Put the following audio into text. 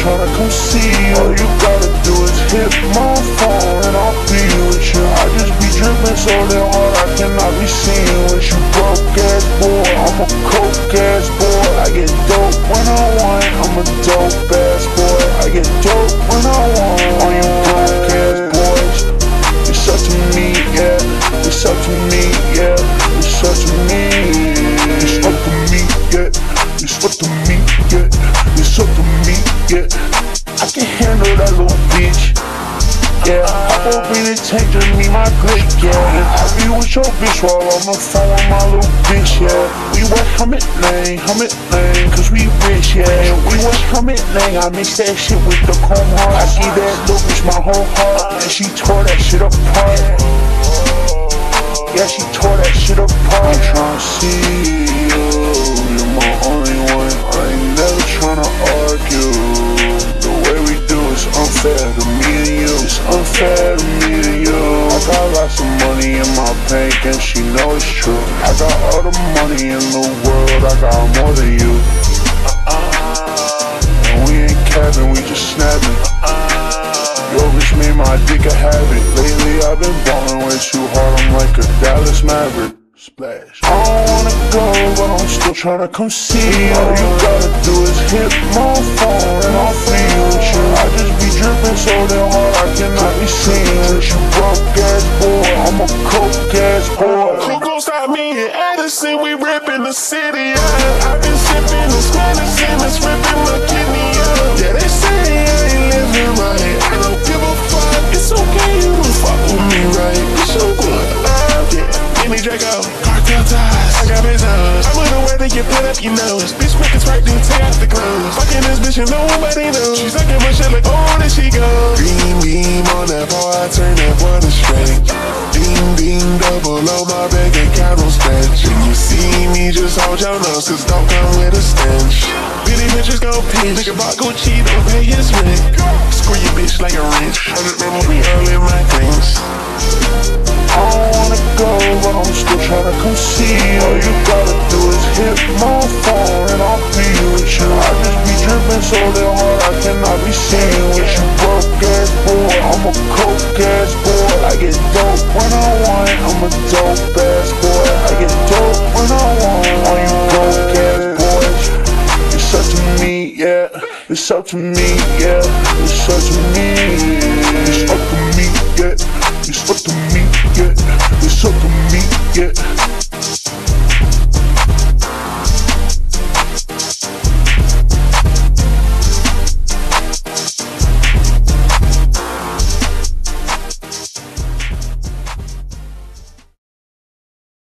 tryna come see you. All you gotta do is hit my phone and I'll be with you. I just be dripping so damn hard I cannot be seen with you. Broke ass boy, I'm a coke ass boy. I get dope when I want, I'm a dope ass boy. I get dope when I want. All you broke ass boys, it's up to me, yeah. It's up to me, yeah. It's up to me. It's up to me, yeah. It's up to me, yeah. It's up to me, yeah. I can handle that little bitch, yeah. Hop up in the tank, just me, my click, yeah. And I be with your bitch while I'm on the phone with my little bitch, yeah. We went Hummet Lane, cause we rich, yeah. We went Hummet Lane, I mix that shit with the chrome heart. I give that little bitch my whole heart, and she tore that shit apart. Yeah, she tore that shit apart. I'm tryna see you, you're my only one. I ain't never tryna argue. The way we do is unfair to me and you. It's unfair to me and you. I got lots of money in my bank and she know it's true. I got all the money in the world, I got more than you. And we ain't capping, we just snapping. Yo, bitch made my dick a habit. Lately I've been ballin' way too hard, I'm like a Dallas Maverick. Splash. I don't wanna go, but I'm still tryna come see you. All you gotta do is hit my phone and I'll be with you. I just be drippin' so damn hard I cannot be seen with you. Broke ass boy, I'm a coke ass boy. Who gon' stop me in Eddison? We rippin' the city, yeah. I've been sippin' this medicine, it's rippin' my kidney, yeah. Yeah, they say I ain't living right, I don't give a fuck. It's okay, you don't fuck with me right. It's so good, yeah. Give me Draco, cartel ties, I got business. I'm on the way to get put up your nose. Bitch, make it right, then take out the clothes. Fucking this bitch and nobody knows. She's sucking my shit like, oh, there she goes. Beam, beam on that boy, I turn that boy to straight. Ding, ding, double on my bank account on stretch. When you see me, just hold your nose, cause don't come with a stench. Bitty bitches gon' pinch, nigga bought Gucci, don't pay his rent. Screw your bitch like a wrench. I just remember me all in my things. I don't wanna go, but I'm still tryna come see you. All you gotta do is hit my phone and I'll be with you. I just be drippin' so damn hard I cannot be seen with you. Broke ass boy, I'm a coke ass boy. I get dope when I want, I'm a dope ass boy. I get dope when I want. All you broke ass boys, it's up to me, yeah. It's up to me, yeah. It's up to me. It's up to me.